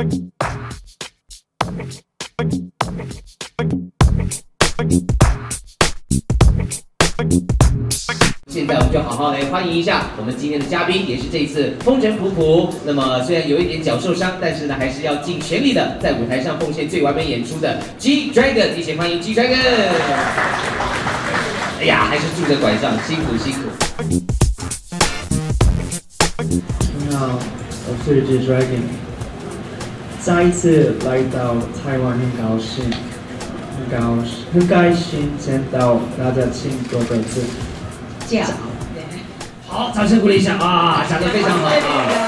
现在我们就好好来欢迎一下我们今天的嘉宾，也是这一次风尘仆仆。那么虽然有一点脚受伤，但是呢还是要尽全力的在舞台上奉献最完美演出的 G Dragon， 一起欢迎 G Dragon。哎呀，还是拄着拐杖，辛苦辛苦。 你好，我是 G Dragon， 再一次来到台湾，很高兴，很开心见到大家亲多的字。 好，掌声鼓励一下啊，讲得非常好啊！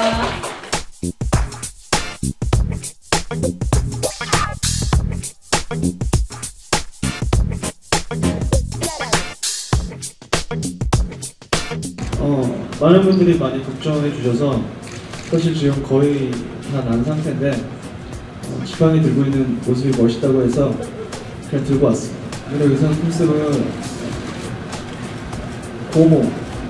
많은 분들이 많이 걱정해 주셔서 사실 지금 거의 다 난 상태인데 지팡이 들고 있는 모습이 멋있다고 해서 그냥 들고 왔습니다. 그리고 의상 컨셉은 고모。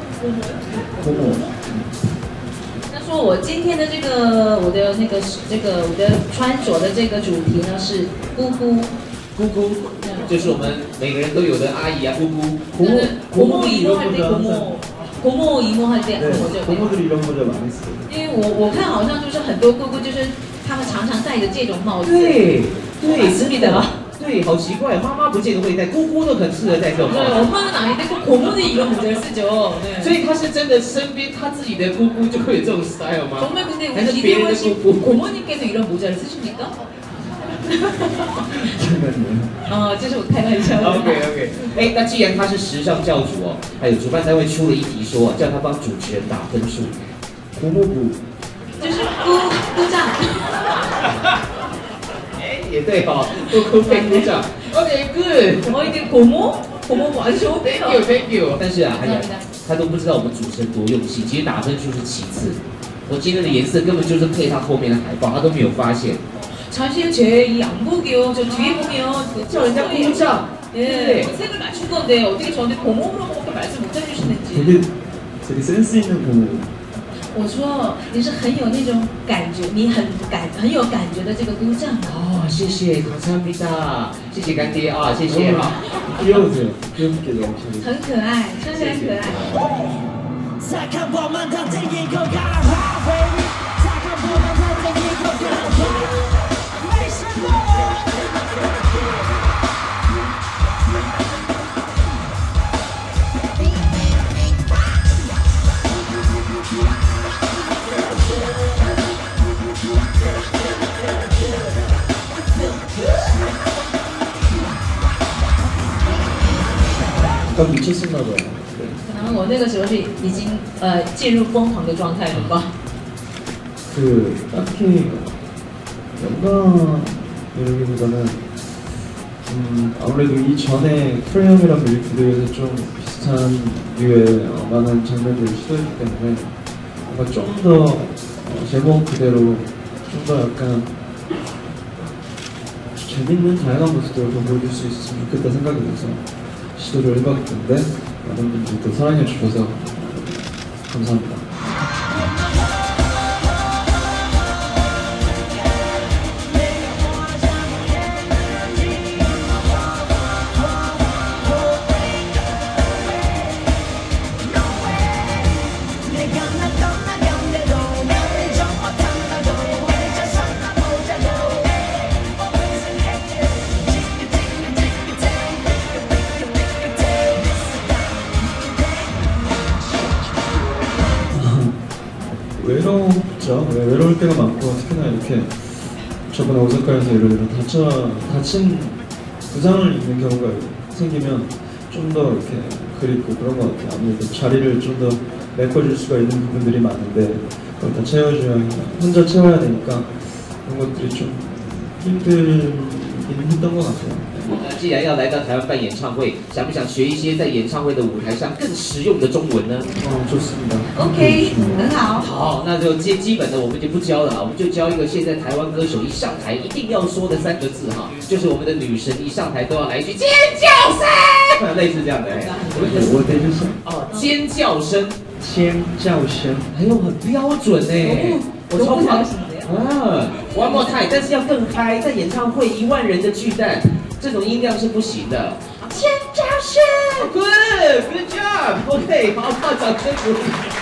他说我今天的我的穿着的这个主题呢是姑姑， 就是我们每个人都有的阿姨啊，姑姑。 고모 이모 할 때 고모 이모 할 때 고모들이 이런 모자 많이 쓰요。 因为我看好像就是很多姑姑就是他们常常戴着这种帽子。 对， 是的吗？ 对，好奇怪，妈妈不见得会戴，姑姑都很适合戴这种帽子。 我妈哪里戴过고모도 이런 모자를 쓰죠。 所以他是真的身边他自己的姑姑就会有这种 style 吗？ 정말 근데 还是别人的姑姑？ 고모님께서 이런 모자를 쓰십니까？ 这是我开玩笑。 OK。哎，那既然他是时尚教主哦，还有主办单位出了一题说，叫他帮主持人打分数。 고모부。 就是姑丈。 也对哈，姑姑被鼓掌。OK，good。 我一点고모完全 Thank you。但是啊，他都不知道我们主持人多用心。其实打分数是其次，我今天的颜色根本就是配他后面的海报，他都没有发现。 사실 제 이 양복이요. 저 뒤에 보면 叫人家鼓掌. 예, 색을 맞춘 건데 어떻게 저한테 고모라고밖에 말씀 못 해주시는지. 되게 센스 있는 고모. 我说你是很有那种感觉，你很有感觉的这个姑丈。 哦，谢谢，감사합니다，谢谢干爹啊，谢谢哈。 귀여우세요. 귀엽게 너무 很可爱，真的很可爱。 약간 미쳤었나 봐요. 可能我那个时候是已经进入疯狂的状态了吧。 딱히 영광이라기보다는 아무래도 이전에 프레임이랑 뮤직비디오에서 좀 비슷한 류의 많은 장면들을 시도했기 때문에 뭔가 좀 더 제목 그대로 좀 더 약간 재밌는 다양한 모습들을 더 보여줄 수 있었으면 좋겠다 생각이 들어서 시도를 해봤는데 많은 분들이 또 사랑해 주셔서 감사합니다. 외롭죠. 외로울 때가 많고 특히나 이렇게 저번에 오사카에서 예를 들어 다친 부상을 입는 경우가 생기면 좀 더 이렇게 그립고 그런 것 같아요. 아무래도 자리를 좀 더 메꿔줄 수가 있는 부분들이 많은데 그걸 다 채워줘야 혼자 채워야 되니까 그런 것들이 좀 힘들긴 했던 것 같아요. 既然要来到台湾办演唱会，想不想学一些在演唱会的舞台上更实用的中文呢？ 좋습니다. OK， 很好。 好，那就基本的我们就不教了，我们就教一个现在台湾歌手一上台一定要说的3个字哈，就是我们的女神一上台都要来一句尖叫声，类似这样的。 我得就是哦，尖叫声， 尖叫声， 哎呦，很标准哎，我超怕啊。 One more time， 但是要更嗨，在演唱会10000人的巨蛋，这种音量是不行的。尖叫声 ，Good job，OK， 好，掌声鼓励。